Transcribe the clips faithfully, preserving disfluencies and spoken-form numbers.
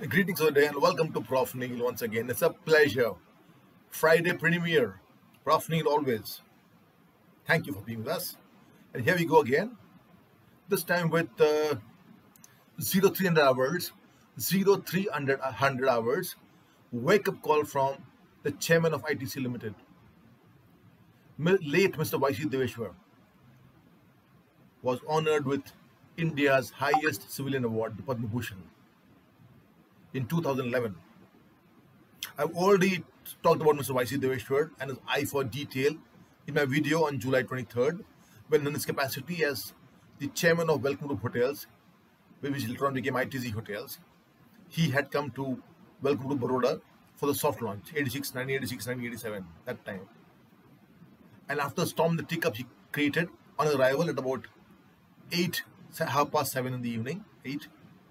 Greetings today and welcome to Prof Neil once again. It's a pleasure. Friday premiere. Prof Neil always. Thank you for being with us. And here we go again. This time with uh, zero three hundred hours, zero three hundred hours. Wake up call from the chairman of I T C Limited, late Mister Y C Deveshwar, was honored with India's highest civilian award, the Padma Bhushan, in two thousand eleven. I've already talked about Mister Y C Deveshwar and his eye for detail in my video on July twenty-third, when in his capacity as the chairman of Welcome Group Hotels, which later on became I T C Hotels, he had come to Welcome Group Baroda for the soft launch, eighty-six, nineteen eighty-six, nineteen eighty-seven, that time. And after Storm the Teacup he created on arrival at about eight, half past seven in the evening, eight,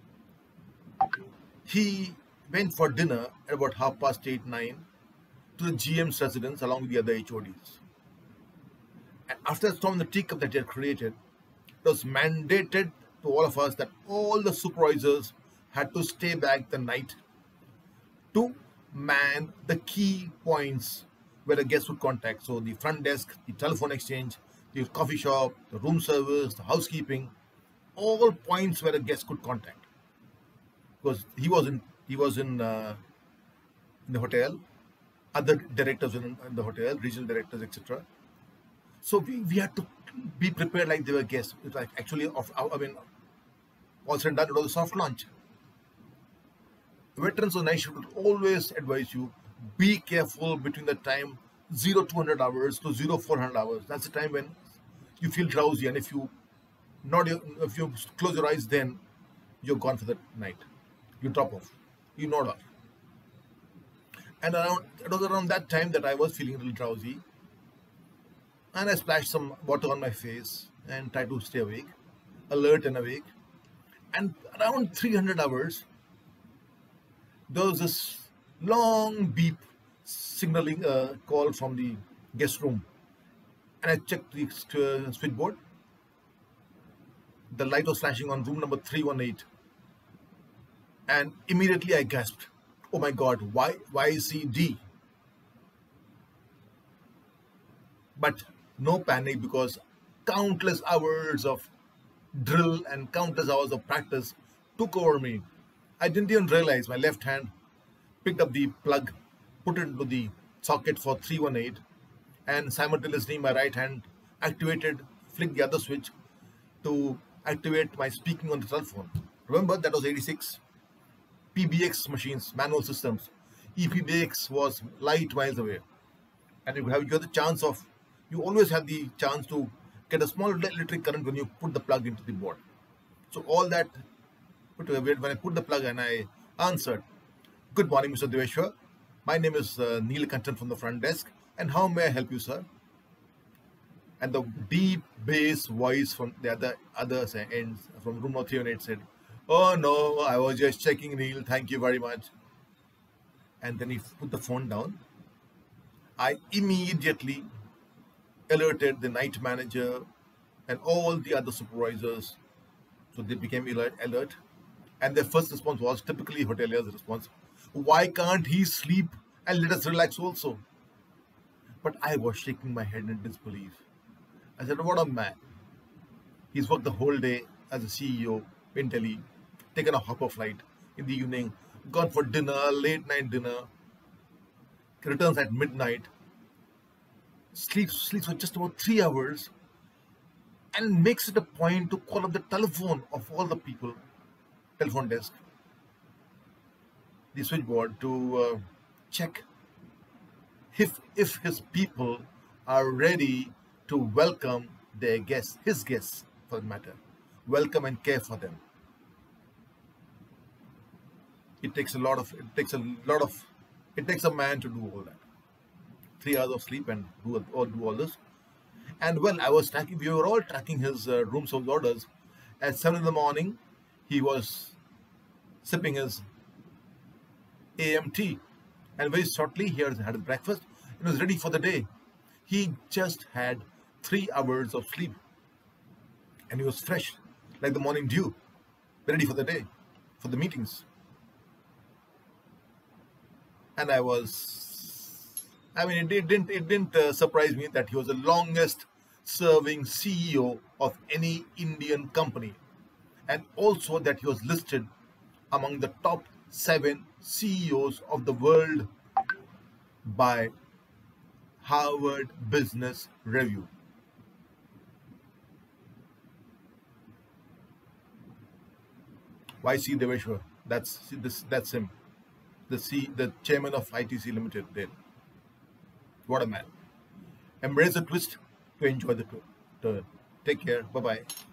he went for dinner at about half past eight, nine to the G M's residence along with the other H O Ds. And after Storm the Teacup that he had created, it was mandated to all of us that all the supervisors had to stay back the night to man the key points where the guests would contact. So the front desk, the telephone exchange, the coffee shop, the room service, the housekeeping, all points where a guest could contact. Because he was in, he was in, uh, in the hotel, other directors in, in the hotel, regional directors, et cetera. So we, we had to be prepared like they were guests. It was like actually, of, I mean, all said and done, it was a soft launch. Veterans of night shift would always advise you, be careful between the time zero two hundred hours to zero four hundred hours. That's the time when you feel drowsy, and if you nod your, if you close your eyes, then you're gone for the night. You drop off, you nod off. And around it was around that time that I was feeling a little drowsy, and I splashed some water on my face and tried to stay awake, alert and awake. And around three hundred hours, there was this long beep signaling a call from the guest room, and I checked the uh, switchboard. The light was flashing on room number three one eight, and immediately I gasped, "Oh my God, why Y C D?" But no panic, because countless hours of drill and countless hours of practice took over me. I didn't even realize my left hand picked up the plug, put it into the socket for three one eight, and simultaneously my right hand activated, flicked the other switch to activate my speaking on the telephone. Remember, that was eighty-six. P B X machines, manual systems. E P B X was light miles away. And you have, you have the chance of, you always have the chance to get a small electric current when you put the plug into the board. So all that, when I put the plug and I answered, "Good morning, Mister Deveshwar. My name is uh, Neil Kantan from the front desk, and how may I help you, sir?" And the deep bass voice from the other other end, from room three one eight, said, "Oh no, I was just checking, Neil. Thank you very much." And then he put the phone down. I immediately alerted the night manager and all the other supervisors, so they became alert. alert. And their first response was typically hoteliers' response: "Why can't he sleep and let us relax also?" But I was shaking my head in disbelief. I said, "What a man. He's worked the whole day as a C E O in Delhi, taken a hopper flight in the evening, gone for dinner, late night dinner, returns at midnight, sleeps, sleeps for just about three hours, and makes it a point to call up the telephone of all the people, telephone desk, the switchboard, to uh, check if, if his people are ready to welcome their guests, his guests for that matter, welcome and care for them." It takes a lot of, it takes a lot of, it takes a man to do all that. Three hours of sleep and do all, do all this. And well, I was tracking, we were all tracking his uh, room service orders. At seven in the morning, he was sipping his A M tea. And very shortly, he had had his breakfast and was ready for the day. He just had three hours of sleep. And he was fresh, like the morning dew, ready for the day, for the meetings. and I was, I mean, it, it didn't it didn't uh, surprise me that he was the longest serving C E O of any Indian company, and also that he was listed among the top seven C E Os of the world by Harvard Business Review. Y C Deveshwar, that's this that's him, the C the chairman of I T C Limited. There, what a man! Embrace the twist to enjoy the turn. Take care. Bye bye.